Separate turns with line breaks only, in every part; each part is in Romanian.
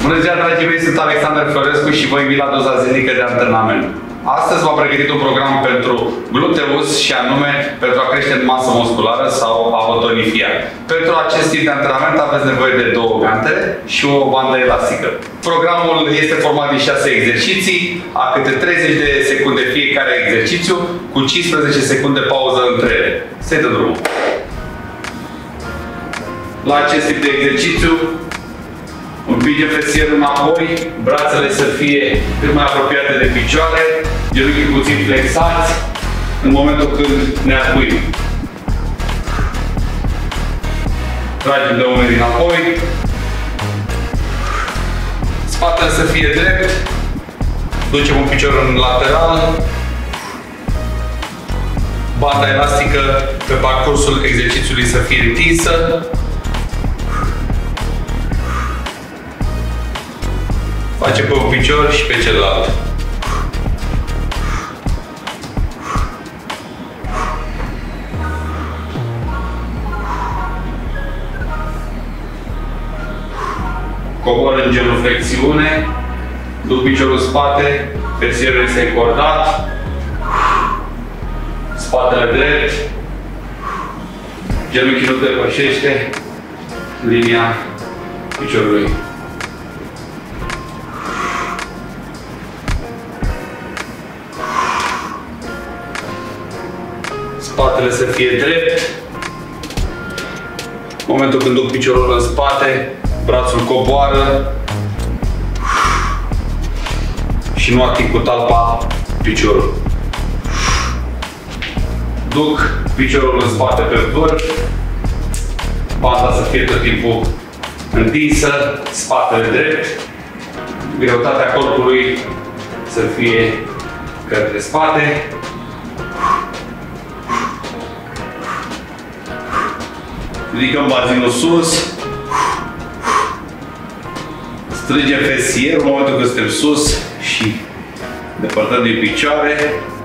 Bună ziua, dragii mei, sunt Alexandru Florescu și vă invit la doza zilnică de antrenament. Astăzi v-am pregătit un program pentru gluteus și anume pentru a crește masă musculară sau a vă tonifia. Pentru acest tip de antrenament aveți nevoie de 2 gante și o bandă elastică. Programul este format din 6 exerciții, a câte 30 de secunde fiecare exercițiu, cu 15 secunde pauză între ele. Se dă drumul. La acest tip de exercițiu împingem fesierul înapoi, brațele să fie cât mai apropiate de picioare, genunchii puțin flexați în momentul când ne arcuim. Tragem de umeri înapoi, spatele să fie drept, ducem un picior în lateral, banda elastică pe parcursul exercițiului să fie întinsă. Facem pe un picior și pe celălalt. Cobor în genuflexiune, duc piciorul în spate, fesierul este încordat, spatele drept, genunchii nu depășește linia piciorului. Spatele să fie drept. În momentul când duc piciorul în spate, brațul coboară și nu ating cu talpa piciorul. Duc piciorul în spate pe vârf, banda să fie tot timpul întinsă, spatele drept, greutatea corpului să fie către spate. Ridicăm bazinul sus, strângem fesierul în momentul când suntem sus și depărtăm din picioare.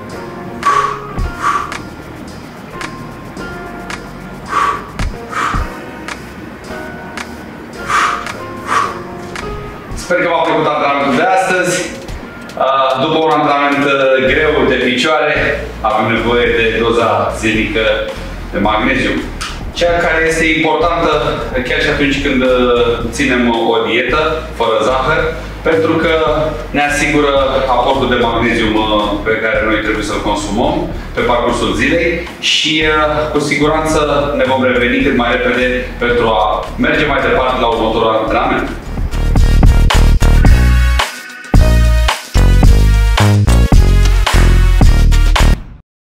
Sper că v-a plăcut antrenamentul de astăzi. După un antrenament greu de picioare, avem nevoie de doza zilnică de magneziu. Cea care este importantă chiar și atunci când ținem o dietă, fără zahăr, pentru că ne asigură aportul de magnezium pe care noi trebuie să-l consumăm pe parcursul zilei și cu siguranță ne vom reveni cât mai repede pentru a merge mai departe la următorul antrenament.